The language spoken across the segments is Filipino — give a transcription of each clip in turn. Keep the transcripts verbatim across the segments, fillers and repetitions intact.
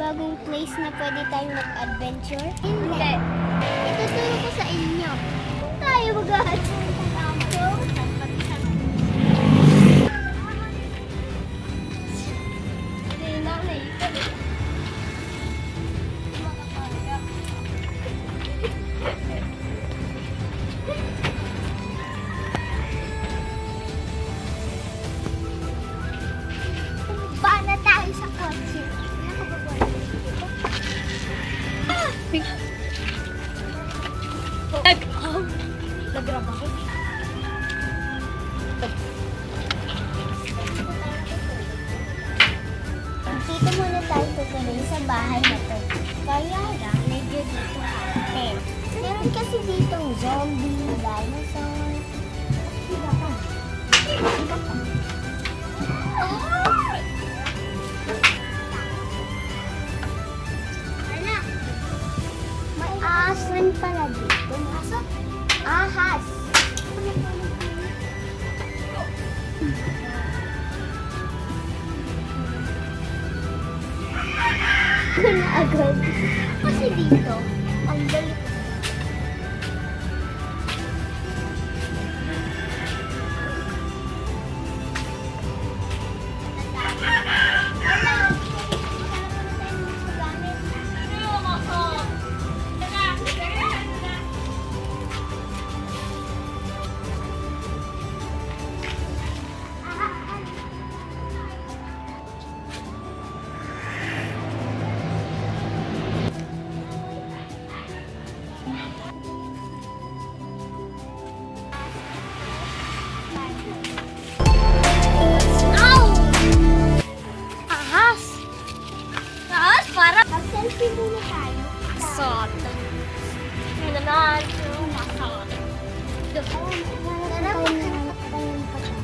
bagong place na pwede tayong mag-adventure? Hindi. Ituturo ko sa inyo. Kung tayo mag-adventure. Nag... Oh, nag-grab ako. Dito muna tayo tutuloy sa bahay na to. Kaya lang, medyo dito ate. Meron kasi ditong zombie, dinosaur. Iba pa. Iba pa. Anak! May ahas rin pala dito. Aso? Ahas! Na agad. Kasi dito, ang balik. Selfie muna tayo. Sot. Yun na naman. Masot. Tara, maghanap tayo ng pagkain.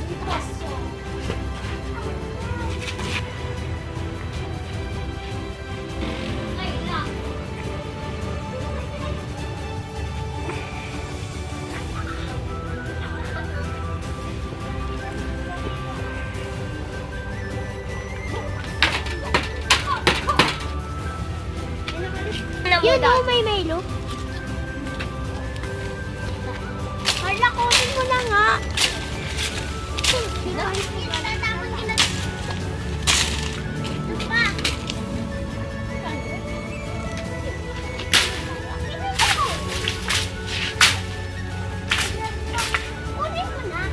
Yun o, may Milo. Carla, kunin mo na nga. Kunin mo na.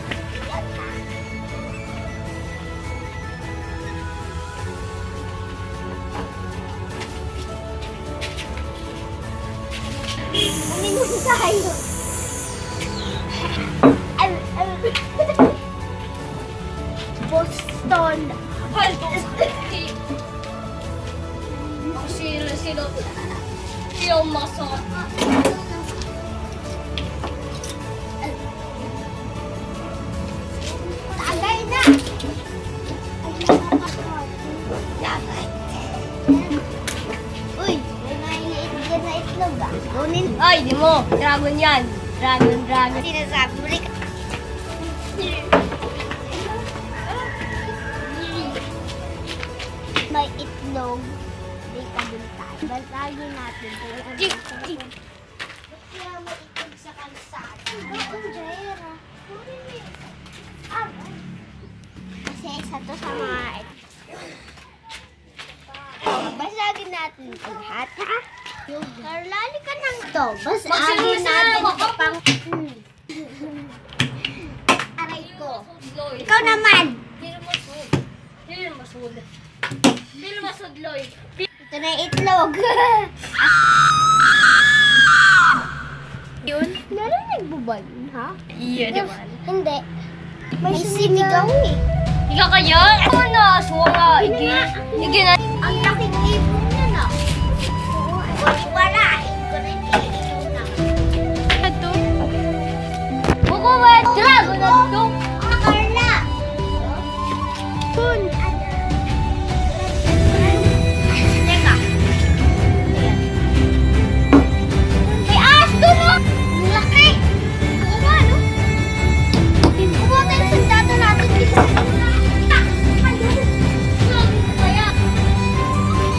Uminom tayo. Boston. Sino, sino, sino masot. Tagay na. Uy, may maliit dyan na itlog ah. Kunin. Ay, di mo. Dragon yan. Dragon, dragon. Sinasabi mo rin. May itlog. Di ka dun tayo. Basagin natin. Jik, jik. Kaya may itlog sa kalsada. Ang jera. Kasi isa to sa mga itlog. Basagin natin ito lahat, ha? Karlali ka ng to. Basagin natin ito pang... Aray ko. Ikaw naman! Sino masod? Sino masod? Sino masod, Loy? Ito na yung itlog. Yun? Narinig mo ba yun, ha? Iya naman. Hindi. May sinigaw eh. Ika kaya? Ano na? Suwanga. Igi. Igi na. Ang laking ibon niya na. Wala. Ito na yung ibon na. Ito? Buko ba? Dragon na ito? Ah, Carla! Kun. Teka. May ahas doon, oh! Ang laki! Oo nga, no? Kumuha tayo ng sandata natin dito.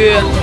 Yeah.